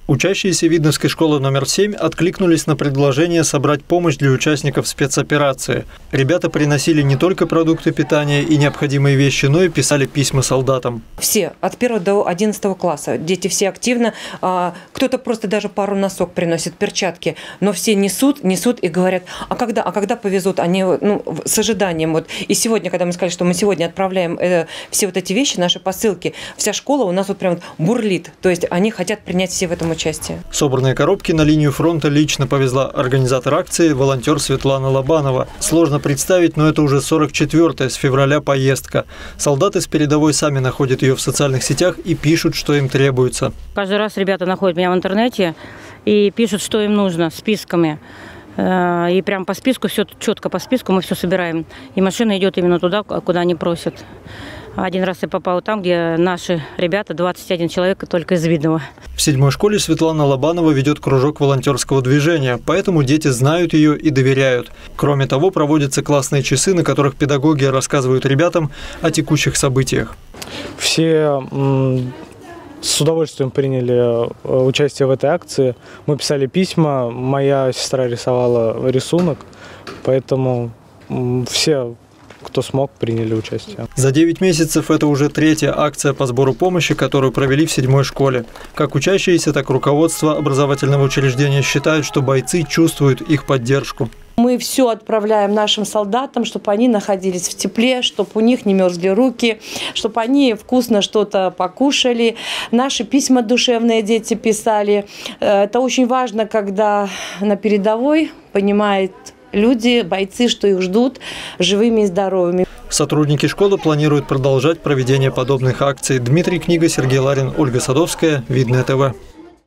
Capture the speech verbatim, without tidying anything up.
Учащиеся Видновской школы номер семь откликнулись на предложение собрать помощь для участников спецоперации. Ребята приносили не только продукты питания и необходимые вещи, но и писали письма солдатам. Все, от первого до одиннадцатого класса. Дети все активно. Кто-то просто даже пару носок приносит, перчатки. Но все несут, несут и говорят, а когда, а когда повезут? Они ну, с ожиданием. Вот. И сегодня, когда мы сказали, что мы сегодня отправляем э, все вот эти вещи, наши посылки, вся школа у нас вот прям бурлит. То есть они хотят принять все в этом участие. Собранные коробки на линию фронта лично повезла организатор акции, волонтер Светлана Лобанова. Сложно представить, но это уже сорок четвёртая с февраля поездка. Солдаты с передовой сами находят ее в социальных сетях и пишут, что им требуется. Каждый раз ребята находят меня в интернете и пишут, что им нужно, списками. И прям по списку, все четко по списку мы все собираем. И машина идет именно туда, куда они просят. Один раз я попала там, где наши ребята, двадцать один человек, только из Видного. В седьмой школе Светлана Лобанова ведет кружок волонтерского движения, поэтому дети знают ее и доверяют. Кроме того, проводятся классные часы, на которых педагоги рассказывают ребятам о текущих событиях. Все с удовольствием приняли участие в этой акции. Мы писали письма, моя сестра рисовала рисунок, поэтому все, кто смог, приняли участие. За девять месяцев это уже третья акция по сбору помощи, которую провели в седьмой школе. Как учащиеся, так и руководство образовательного учреждения считают, что бойцы чувствуют их поддержку. Мы все отправляем нашим солдатам, чтобы они находились в тепле, чтобы у них не мерзли руки, чтобы они вкусно что-то покушали. Наши письма душевные дети писали. Это очень важно, когда на передовой понимают люди, бойцы, что их ждут живыми и здоровыми. Сотрудники школы планируют продолжать проведение подобных акций. Дмитрий Книга, Сергей Ларин, Ольга Садовская, Видное ТВ.